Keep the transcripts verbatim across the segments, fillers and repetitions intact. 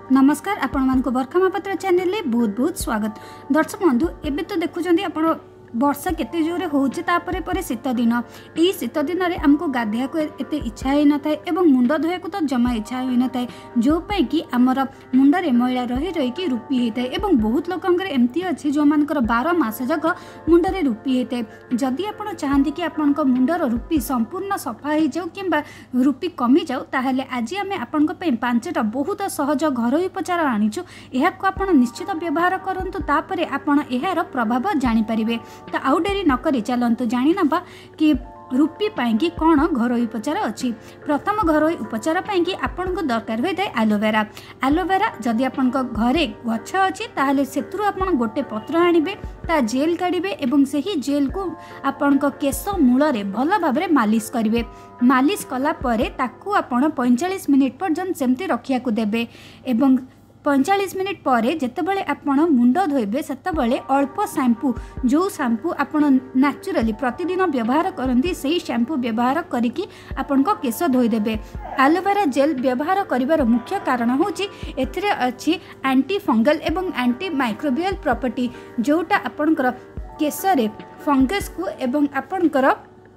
नमस्कार आपण मानको बरखा महापात्र चैनल में बहुत बहुत स्वागत। दर्शक बंधु एबे तो देखुछंदी आपण वर्षा केते जोरे होउची तापरे परे शीत दिन एही शीत दिन रे हमको गाधेया को एते इच्छा हे न थाए एवं मुंड धोया को तो जमा इच्छा हे न थाए जो पई कि हमर मुंड रे मैला रही रही कि रूपी हे थाए एवं बहुत लोकंकर एम्ति अछि जो मानकर बारह मास जक मुंड रे रूपी हे थाए। जदि आपण चाहंती कि आपनक मुंडर रूपी संपूर्ण सफा हे जाऊ किंबा रूपी कमी जाऊ ताहले आज आमे आपनक पई पांचटा बहुत सहज घरोई उपचार आनिछु। एहा को आपण निश्चित व्यवहार करंतु तापरे आपण एहार प्रभाव जानि परिबे। तो आउ डेरी नकरी चलतु जाणी नबा कि रूपी पाई कौन घरोई उपचार अच्छी। प्रथम घरोई उपचार पाई आपन को दरकार होता है एलोवेरा। एलोवेरा जदि आपन घरे गछ अच्छी ताहले सेतुरु आपन गोटे पत्र आनिबे ता जेल काढ़े एवं सही जेल को आपन केश मूल में भल भाव मालिश करेंगे। मालिश कला परे ताकू आपन पैंतालीस मिनिट पर्यंत सेमती रखिया को देबे एवं पैंतालीस मिनिट पर जितेबाला आपण मुंड धोइबे सेतेबाला अल्प शैम्पू जो शैम्पू आपण नेचुरली प्रतिदिन व्यवहार करती से शैम्पू व्यवहार करिकी आपण को केश धोईदेबे। एलोवेरा जेल व्यवहार करिवार मुख्य कारण होची एथिरे अछि एंटी फंगल एवं एंटी माइक्रोबियल प्रॉपर्टी जोटा आपणकर केश रे फंगस को एवं आपणकर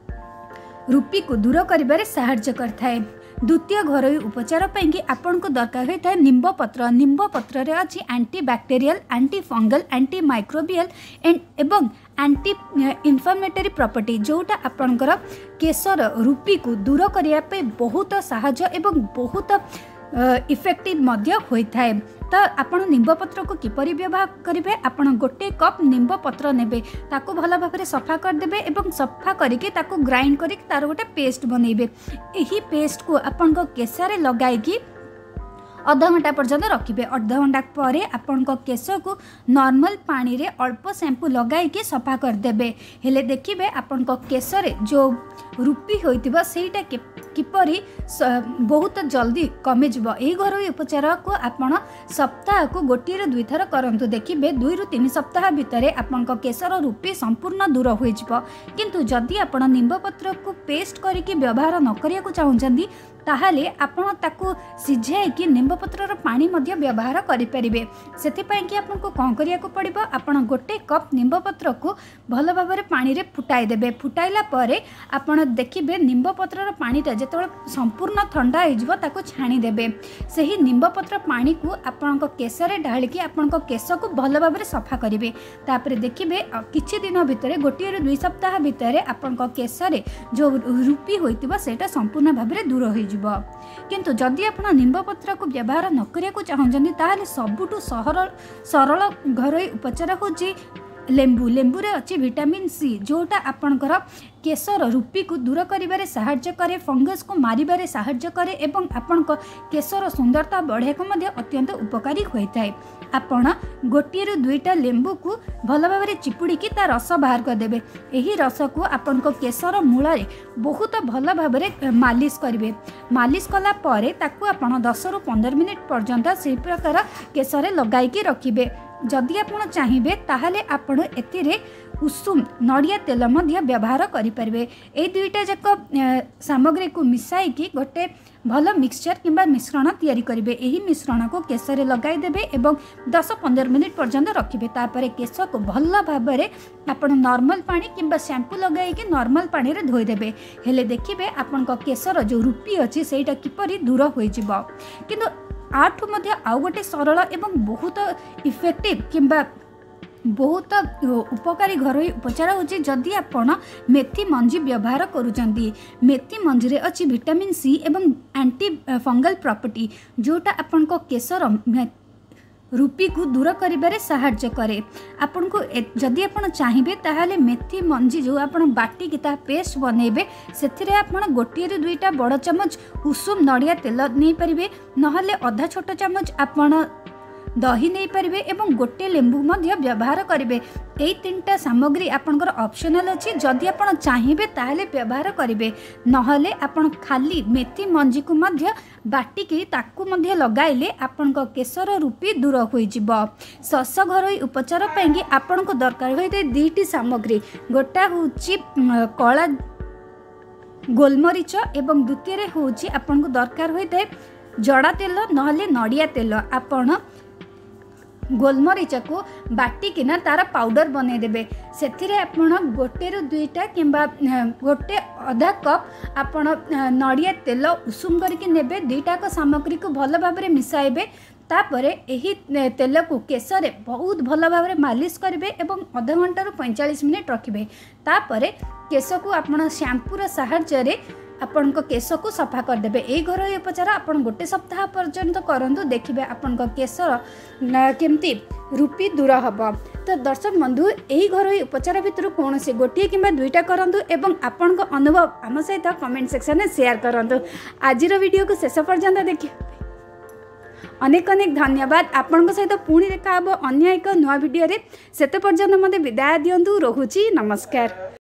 रूपी को दूर करिबारे सहायता करथाए। द्वितीय घरोई उपचार पाई आपन को दरकार होता है निम्ब पत्र। निम्ब पत्र रे अच्छी anti bacterial anti fungal anti microbial and एवं एंटी इन्फ्लेमेटरी प्रॉपर्टी जोटा आपनकर केशर रूपी को दूर करिया पे बहुत साहाय्य एवं बहुत इफेक्टिव मध्य होता है। तो आपण निम्ब पत्र को किपरि व्यवहार करेंगे आपण गोटे कप निम्ब पत्र नेबे ताको भल भाव में सफा करदेबे एवं सफा करके ताको ग्राइंड करके तार गोटे पेस्ट बनइबे। एही पेस्ट को आपण को केशरे लगाई अध घंटा पर्यंत रखिए। अध घंटा पर आपण केश को नॉर्मल पानी रे अल्प शैम्पू लगाई सफा करदेबे। हेले देखिए आपण केश रे जो रूपी होइतिबा सेटा किपरि बहुत जल्दी कमी जब। यही घरोई उपचार को आपण सप्ताह को गोटे रू दुई थर करंतु देखिए दुई रु तीन सप्ताह भितर आपण केशर रूपी संपूर्ण दूर हो जिवो। किंतु जदि आपण निम्ब पत्र को पेस्ट करके व्यवहार न करिया को चाहुचंदी ताहले आपण ताकू सिझाई कि निम्ब पत्रर पानी मध्य व्यवहार करें। से आपन को कौन करिया को पड़िबो आपण गोटे कप निम्ब पत्र को भल भाव में पानी रे फुटाई देबे। फुटाइला परे आपण देखिबे निम्ब पत्रर पानीटा जेतबेले संपूर्ण ठंडा हो ताको छाणी देबे। सही निम्ब पत्र पानी को आपण केशरे ढालिकी आपण केश को भल भाव में सफा करेंगे। तापर देखिबे किछि दिन भितर गोटे दुई सप्ताह भितर आपण केशरे जो रूपी होइतिबा सेटा संपूर्ण भाव में दूर हो जिवो। किंतु जदि आपण निम्ब पत्र को व्यवहार न करिया को चाहंजनी ताहले सबुठु सरल सरल घरोई उपचार होची लेंबू। लेंबू रे अच्छी विटामिन सी जोटा आपणकर केशर रूपी को दूर करिबारे सहायता करे, फंगस को मारिबारे सहायता करे एवं आपण केशर सुंदरता बढ़िया को मध्य अत्यंत उपकारी होता है। आपण गोटे रु दुईटा लेंबू को भल भाव में चिपुड़ी की ता रस बाहर कर देबे। एही रस को आपण केशर मूल रे बहुत भल भाव में मालिश करेंगे। मालिश कला परे ताकू आपण दस रु पंद्रह मिनिट पर्यंत से प्रकार केशरे लगाई रखिबे। जदि आपण चाहिए ताहले आपण एतिरे उषुम नड़िया तेल मध्य व्यवहार करें। ए दुईटा जाक सामग्री को मिसाई कि गोटे भल मिक्सचर किंबा मिश्रण तैयारी करेंगे। यही मिश्रण को केशरे लगाई देबे एवं दस पंद्रह मिनिट पर्यंत रखिए। तापर केश को भल भाव में आपण नॉर्मल पानी किंबा शैम्पू लगाई नॉर्मल पानी रे धोई देबे। हेले देखिए आपण केशर जो रूपी अच्छी सेटा किपरि दूर हो जिवो। किंतु आठु मध्य आउ गोटे सरल एवं बहुत इफेक्टिव किंबा बहुत उपकारी घरोई उपचार होची जदि आपण मेथी मंजी व्यवहार करूचंदी। मेथी मंजी रे अच्छी विटामिन सी एवं एंटी फंगल प्रॉपर्टी जोटा आपण को केशर रूपी को दूर करिबारे सहायता करे। आपन को जदि आपण चाहिए ताहले मेथी मंजी जो आपण बाटी की ता पेस्ट बनेबे सेथिरे आपण गोटे रु दुईटा बड़ चमच उषुम नड़िया तेल नहीं परिबे नहले अधा छोट चमच आपण दही नहीं पारे एवं गोटे लेंबू मध्य व्यवहार करेंगे। यही तीनटा सामग्री आपंकर ऑप्शनल अच्छी जदि आप चाहिए ताहले व्यवहार करेंगे नहले आपण खाली मेथी मंजी को मध्य बाटिकी ताकू मध्य लगाइले आपण केशर रूपी दूर हो सस घरोई उपचार पाई आपण को दरकार होते दुईटी सामग्री गोटा हूँ कला गोलमरीच एवं द्वितीय हूँ आपन को दरकार होता है जड़ा तेल नहले नड़िया तेल आपण गोलमरीच को बाटिकिना तार पाउडर बनईदेवे से गोटे रु दुईटा कि गोटे अधा कप आपण नड़िया तेल उषुम करके नेबे दुईटाक सामग्री को भल भाव में मिसाइबे तापर एही तेल को केशरे बहुत भल भाव में मालिश करेंगे एवं अध घंटा रु पैंतालीस मिनिट रखिए तापर केश को आपण शैम्पूर साहाय्य आपण केश को सफा करदे। यही घरोई उपचार आपण गोटे सप्ताह पर्यंत करंतु देखिए आपण केश केमती रूपी दूर हम। तो दर्शक बंधु यही घरोई उपचार भितर कौन से गोटे कि दुईटा करंतु एवं आपण अनुभव आम सहित कमेंट सेक्शन में शेयर करंतु। आजिर वीडियो को शेष पर्यंत देखिए अनेक अनेक धन्यवाद। आपण सहित पुणी देखा अन्य एक नुआ वीडियो रे सेते पर्यंत मते विदाय दियंतु। रहुची नमस्कार।